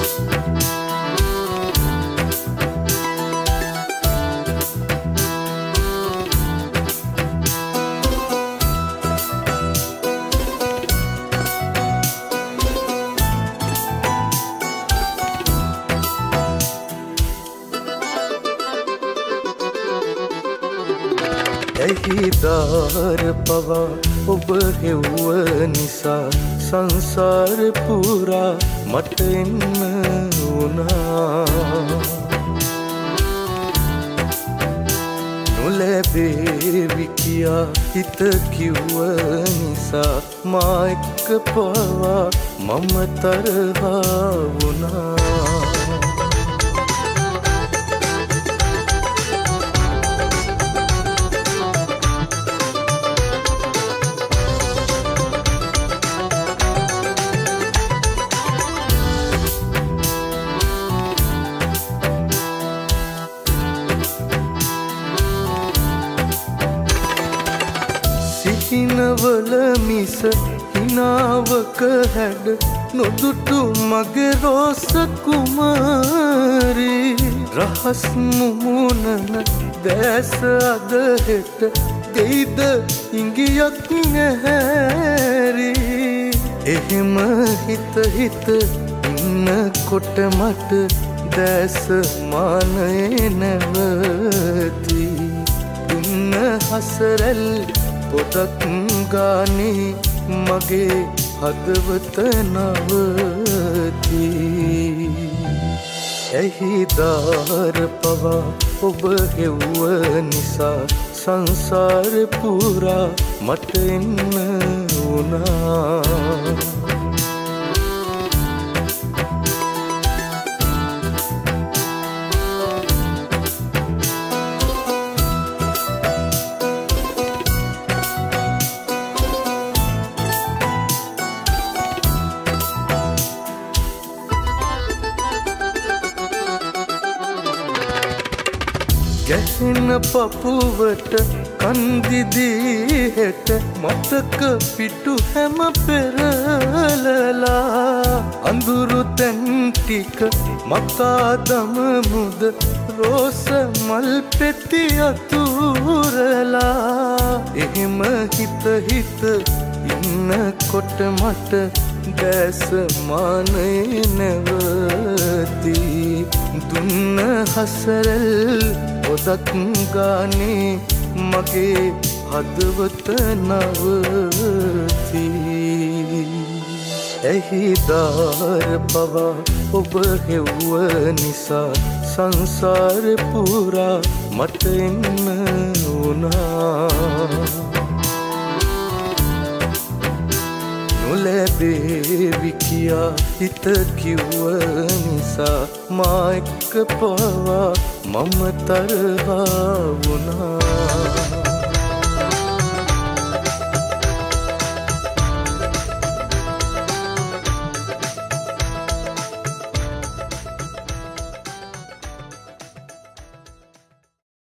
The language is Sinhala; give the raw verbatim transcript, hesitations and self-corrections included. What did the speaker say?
ඇහිදාර පවා ඔබ හෙව්ව නිසා සංසාර පුරා මට එන්න වුණා. නොලැබේවි කියා හිත කිව්ව නිසා මා එක්ක පවා මම තරහා වුණා. සිහිනවල මිස හිනාවක හැඩ නොදුටු මගේ රෝස කුමාරී. රහස් මුමුණන දැස අද හෙට දෙයිද ඉංගියක් නැහැරි. එහෙම හිත හිත ඉන්නකොට මට දැස මානයේ නැවති. දුන්න හසරැල් පොතක් ගානේ මගේ හදවත නවති. ඇහිදාර පවා ඔබ හෙව්ව නිසා සංසාර පුරා මට එන්න වුණා. ගැහෙන පපුවට කන්දිදී හෙට මතක පිටු හැම පෙරලලා. අඳුරු තැන් ටික මකා දමමුද රෝස මල් පෙති අතුරලා. එහෙම හිත හිත ඉන්නකොට මට දැස මානයේ නැවති. දුන්න හසරල් පොදක් ගානේ මගේ හදවත නවති. ඇහිදාර පවා ඔබ හෙව්ව නිසා සංසාර පුරා මට එන්න වුණා. නොලැබේවි කියා හිත කිව්ව නිසා මා එක්ක පවා මම තරහා වුණා.